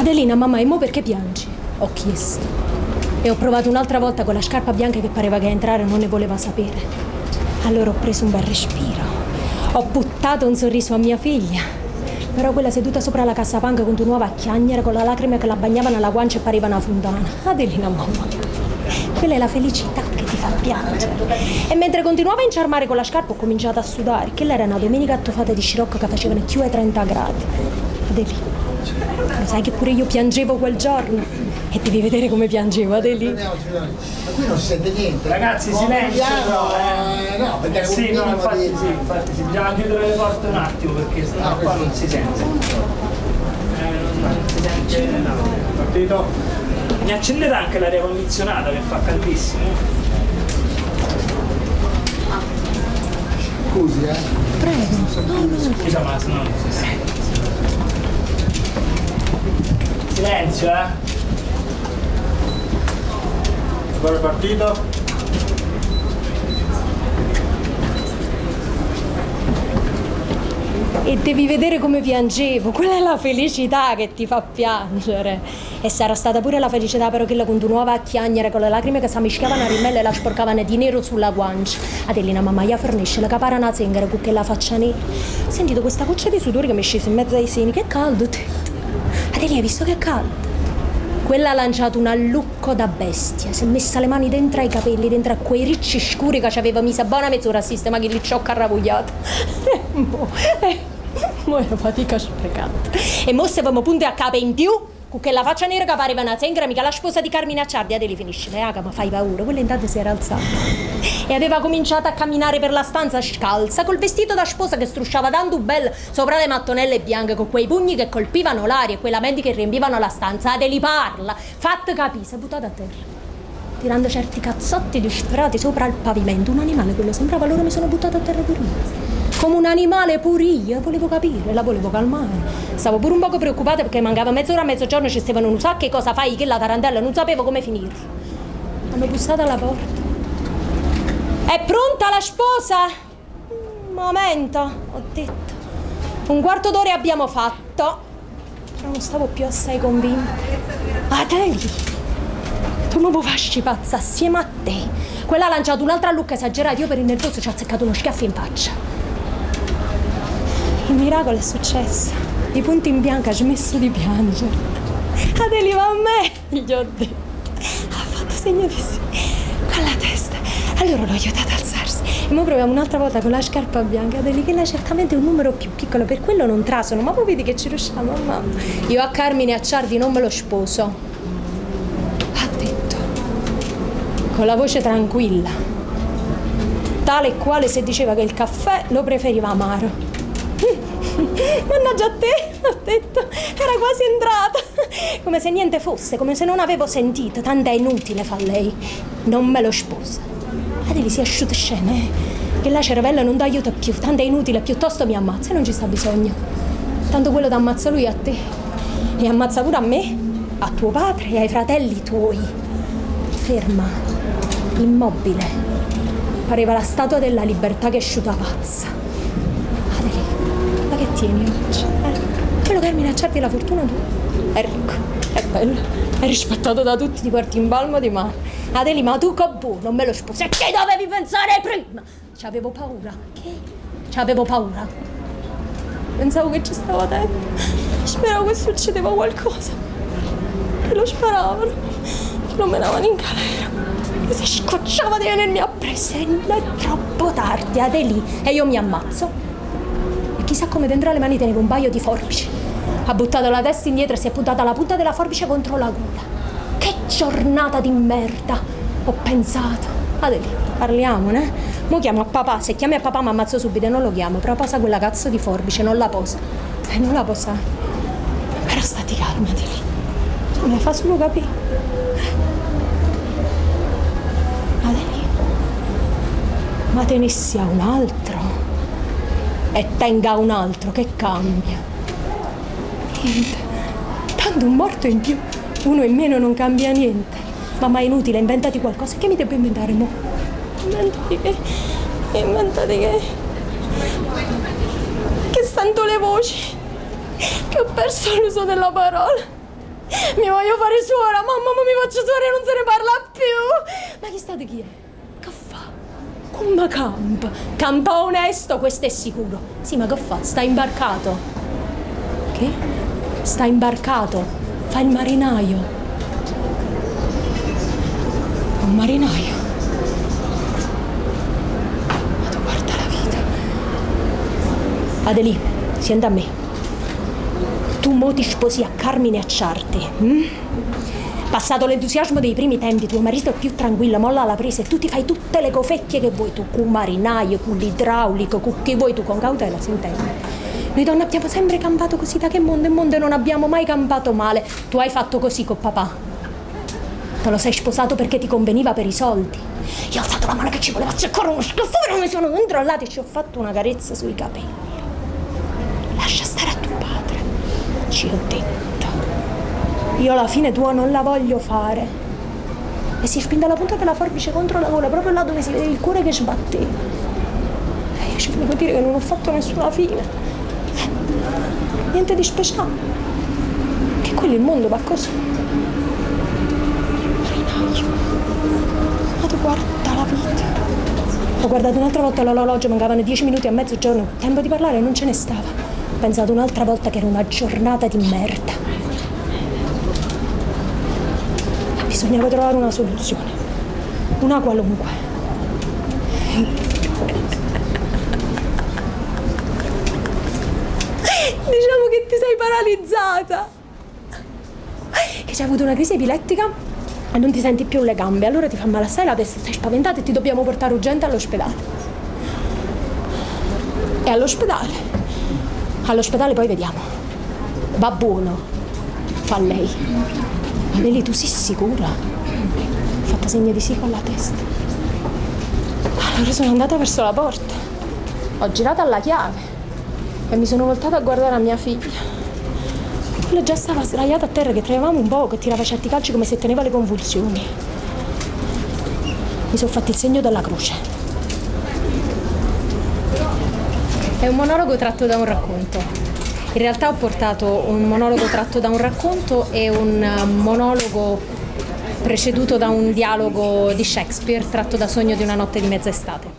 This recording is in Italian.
Adelina, mamma, e mo perché piangi? Ho chiesto. E ho provato un'altra volta con la scarpa bianca che pareva che a entrare non ne voleva sapere. Allora ho preso un bel respiro. Ho buttato un sorriso a mia figlia. Però quella seduta sopra la cassapanca continuava a chiagnere con la lacrima che la bagnava nella guancia e pareva una fontana. Adelina, mamma, quella è la felicità che ti fa piangere. E mentre continuava a inciarmare con la scarpa ho cominciato a sudare. Che era una domenica attufata di scirocco che facevano più ai 30 gradi. Adelina, lo sai che pure io piangevo quel giorno? E devi vedere come piangevo, Adelina. Ma qui non si sente niente. Ragazzi, silenzio. No, perché sì, no, infatti sì, bisogna chiudere le porte un attimo perché sennò qua non si sente. Non si sente. No. Partito. Mi accendete anche l'aria condizionata che fa caldissimo. Scusi, Prego. No. Scusa, ma se no non si sente. Silenzio, Dove è partito? E devi vedere come piangevo, quella è la felicità che ti fa piangere. E sarà stata pure la felicità però che la continuava a chiagnere con le lacrime che si mischiavano a rimelle e la sporcavano di nero sulla guancia. Adelina, mamma, io fornisce la capara una zingara con che la faccia nera. Ho sentito questa goccia di sudore che mi è scesa in mezzo ai seni. Che caldo te! Adelina, hai visto che caldo? Quella ha lanciato un allucco da bestia, si è messa le mani dentro ai capelli, dentro a quei ricci scuri che ci aveva messa buona mezz'ora a sistema che li ci ho carrapugliato. Mo era fatica sprecata. E mo se avevamo punte a capo in più, con quella faccia nera che pareva una zengara, mica la sposa di Carmine Acciardi, Adeli finisce, raga, ma fai paura. Quella intanto si era alzata e aveva cominciato a camminare per la stanza scalza, col vestito da sposa che strusciava tanto bello sopra le mattonelle bianche, con quei pugni che colpivano l'aria e quei lamenti che riempivano la stanza. Adeli parla, fatte capire, si è buttata a terra, tirando certi cazzotti disperati sopra il pavimento. Un animale quello sembrava, loro mi sono buttata a terra pure io. Come un animale pure io, volevo capire, la volevo calmare. Stavo pure un poco preoccupata perché mancava mezz'ora a mezzogiorno, ci stavano un sacco che cosa fai che la tarantella, non sapevo come finirla. Hanno bussato alla porta. È pronta la sposa? Un momento, ho detto. Un quarto d'ora abbiamo fatto. Però non stavo più assai convinta. Adeli, tu non vuoi farci pazza assieme a te. Quella ha lanciato un'altra lucca esagerata, io per il nervoso ci ha azzeccato uno schiaffo in faccia. Il miracolo è successo. Di punto in bianco ha smesso di piangere. Adeli, va a me, gli ho detto. Ha fatto segno di sì con la testa. Allora l'ho aiutata a alzarsi. E ora proviamo un'altra volta con la scarpa bianca. Adeli, che là certamente è un numero più piccolo, per quello non trasano. Ma poi vedi che ci riusciamo, mamma. Io a Carmine Acciardi non me lo sposo. Ha detto, con la voce tranquilla, tale e quale se diceva che il caffè lo preferiva amaro. Mannaggia a te, ho detto, era quasi entrata, come se niente fosse, come se non avevo sentito. Tanto è inutile, fa lei, non me lo sposa. Adeli, si asciutta scene, che la cervella non ti aiuta più, tanto è inutile, piuttosto mi ammazza, non ci sta bisogno. Tanto quello ti ammazza lui a te, e ammazza pure a me, a tuo padre e ai fratelli tuoi. Ferma, immobile, pareva la statua della libertà che è asciutta pazza. Che tieni oggi? Quello Carmine Acciardi la fortuna tua. È ricco, è bello, è rispettato da tutti, ti porti in palmo di mano. Adeli, ma tu che buono, non me lo sposi. E che dovevi pensare prima? C'avevo paura. Che? C'avevo paura. Pensavo che ci stava dentro. Speravo che succedeva qualcosa. Che lo sparavano. Che lo menavano in galera. Che si scocciava di venirmi appresso. E non è troppo tardi, Adeli. E io mi ammazzo. Chissà come dentro le mani teneva un paio di forbici. Ha buttato la testa indietro e si è puntata la punta della forbice contro la gola. Che giornata di merda, ho pensato. Adeli, parliamone. Mo chiamo a papà, se chiami a papà mi ammazzo subito e non lo chiamo. Però posa quella cazzo di forbice, non la posa. Non la posa. Però stati calma, Adeli. Me la fa solo capire. Adeli, ma tenessi a un altro. E tenga un altro, che cambia? Niente. Tanto un morto in più, uno in meno non cambia niente. Mamma, è inutile, inventati qualcosa. Che mi devo inventare mo? Inventati che sento le voci, che ho perso l'uso della parola. Mi voglio fare suora, mamma, ma mi faccio suora e non se ne parla più. Ma chi state chi è? Che fa? Come campa? Campa onesto, questo è sicuro. Sì, ma che fa? Sta imbarcato. Che? Sta imbarcato. Fa il marinaio. Un marinaio. Ma tu guarda la vita. Adelì, senta a me. Tu mo ti sposi a Carmine Acciardi. Passato l'entusiasmo dei primi tempi, tuo marito è più tranquillo, molla la presa e tu ti fai tutte le cofecchie che vuoi tu, con marinaio, con l'idraulico, con chi vuoi tu, con cautela, si intende. Noi donne abbiamo sempre campato così, da che mondo in mondo non abbiamo mai campato male. Tu hai fatto così con papà. Te lo sei sposato perché ti conveniva per i soldi. Io ho alzato la mano che ci voleva cercare uno scaffale, mi sono controllata e ci ho fatto una carezza sui capelli. Lascia stare a tuo padre, ci ho detto. Io alla fine tua non la voglio fare. E si spinta la punta della forbice contro la gola, proprio là dove si vede il cuore che sbatteva. E io ci volevo dire che non ho fatto nessuna fine. Niente di speciale. Che quello il mondo va così. Marinaio. Ma tu guarda la vita. Ho guardato un'altra volta l'orologio, mancavano 10 minuti a mezzogiorno. Tempo di parlare non ce ne stava. Ho pensato un'altra volta che era una giornata di merda. Bisognava trovare una soluzione, una qualunque. Diciamo che ti sei paralizzata, che c'hai avuto una crisi epilettica e non ti senti più le gambe, allora ti fa male assai la testa, sei spaventata e ti dobbiamo portare urgente all'ospedale. E all'ospedale poi vediamo. Va buono, fa lei. Adeli, tu sei sicura? Ho fatto segno di sì con la testa. Allora sono andata verso la porta. Ho girato alla chiave e mi sono voltata a guardare la mia figlia. Quella già stava sdraiata a terra, che tremavamo un po', che tirava certi calci come se teneva le convulsioni. Mi sono fatto il segno della croce. È un monologo tratto da un racconto. In realtà ho portato un monologo tratto da un racconto e un monologo preceduto da un dialogo di Shakespeare tratto da Sogno di una notte di mezz'estate.